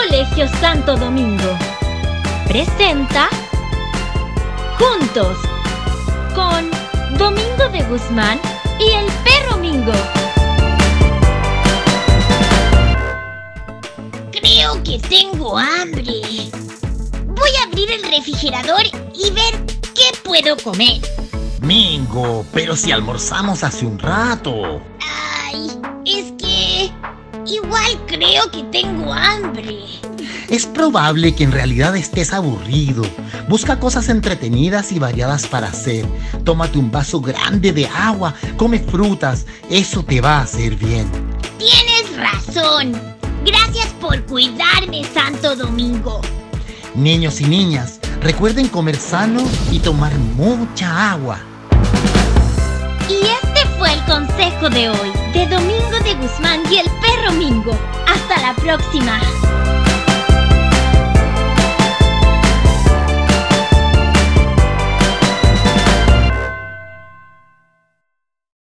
Colegio Santo Domingo presenta Juntos con Domingo de Guzmán y el Perro Mingo. Creo que tengo hambre. Voy a abrir el refrigerador y ver qué puedo comer. Mingo, pero si almorzamos hace un rato. Ay, es que igual creo que tengo hambre. Es probable que en realidad estés aburrido. Busca cosas entretenidas y variadas para hacer. Tómate un vaso grande de agua, come frutas, eso te va a hacer bien. Tienes razón. Gracias por cuidarme, Santo Domingo. Niños y niñas, recuerden comer sano y tomar mucha agua. Y este fue el consejo de hoy de Domingo de Guzmán y el Perro Mingo. Hasta la próxima.